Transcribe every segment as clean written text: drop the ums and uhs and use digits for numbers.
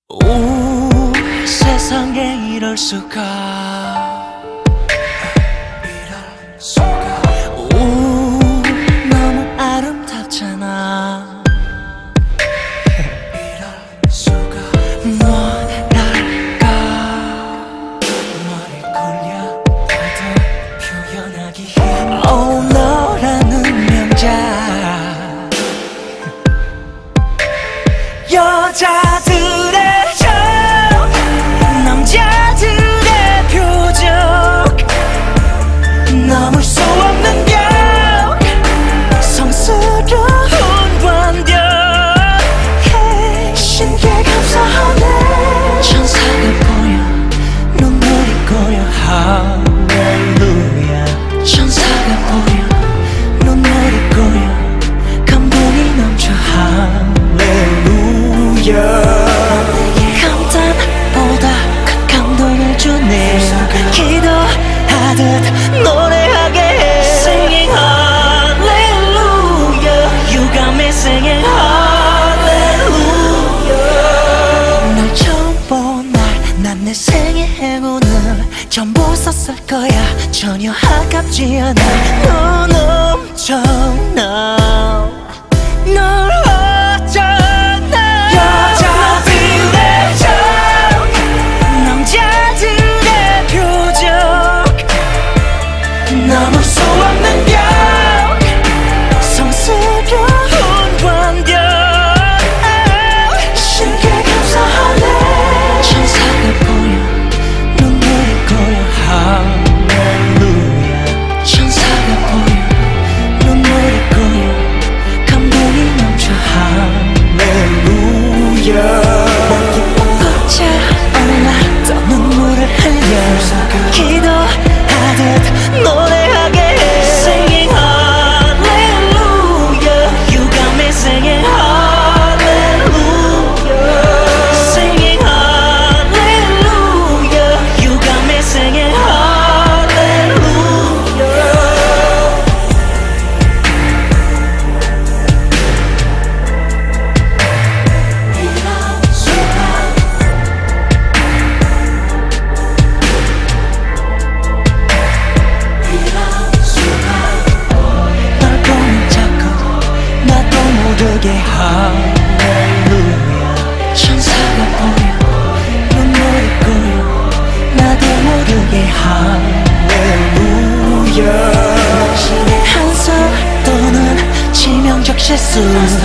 오, 세상에 이럴 수가. 오, 너무 아름답잖아. 뭐랄까, 머리 굴려 다도 표현하기 힘들어. 너라는 명작. 여자들의 남자들의 표적, 넘을 수 없는 벽, 성스러운 관벽. 신께 감사하네. 천사가 보여 눈물이 고여. 할렐루야. 천사가 보여 눈물이 고여 감동이 넘쳐. 할렐루야. 기도하듯 노래하게 해. Singing hallelujah, you got me singing hallelujah. 날 처음 본 날 난 내 생의 행운을 전부 썼을 거야. 전혀 아깝지 않아. 넌 엄청나. 널 넘을 수 없는 벽, 성스러운 관벽. 신께 감사하네. 천사가 보여 눈물이 고여. 할렐루야. 천사가 보여 눈물이 고여 감동이 넘쳐. 할렐루야. 기쁜 꽃자 올라 또 눈물을 흘려. 기도하듯 노래하게 해. Singing hallelujah, you got me singing hallelujah. Singing hallelujah, you got me singing hallelujah. 이런 순간 모르게. 할렐루야. 천사가 보여 눈물이 고여 나도 모르게. 할렐루야. 당신의 한숨 또는 치명적 실수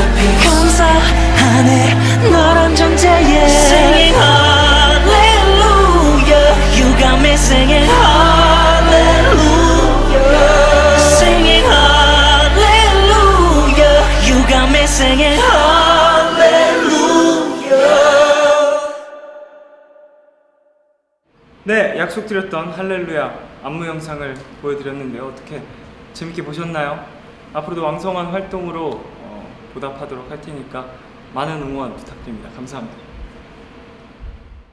감사하네 너란 존재에. Singing hallelujah, you got me singing hallelujah. Singing hallelujah, you got me singing hallelujah. 네, 약속드렸던 할렐루야 안무 영상을 보여드렸는데요. 어떻게 재밌게 보셨나요? 앞으로도 왕성한 활동으로 보답하도록 할 테니까 많은 응원 부탁드립니다. 감사합니다.